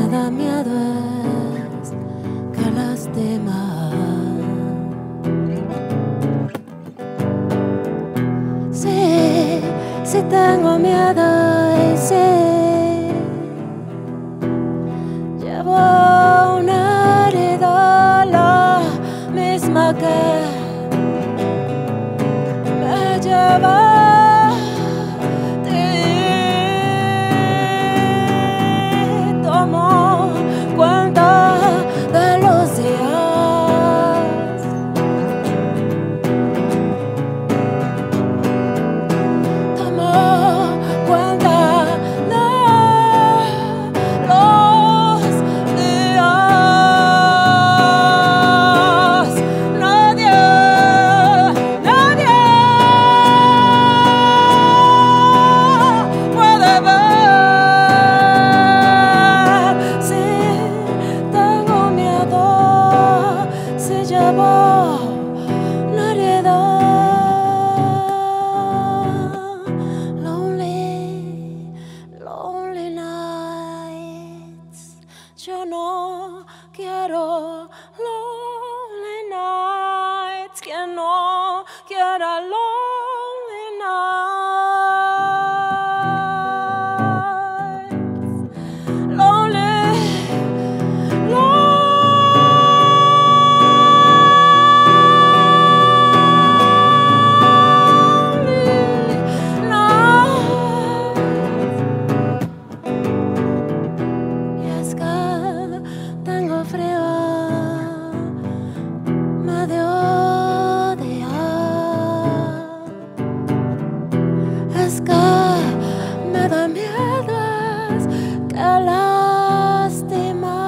da miedo es que lastima. Sí, sí tengo miedo y sí, llevo una herida la misma que me lleva. Tomo cuenta de los días, tomo cuenta de los días. Nadie puede ver. Lonely nights. Yo no quiero lonely nights. Que no quiera lonely nights. Lonely, lonely. Tengo frío, me odia. Es que me da miedo, es que lastima.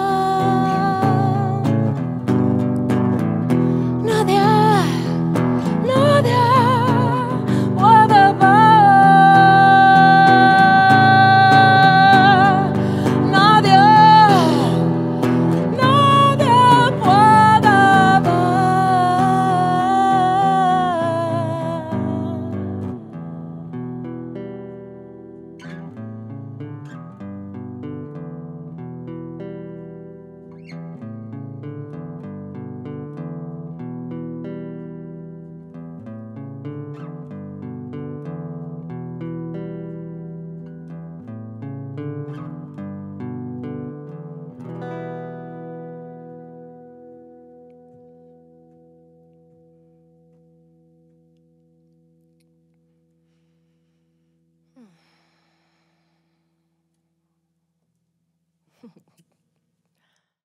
Nadie puede ver. Nadie puede ver.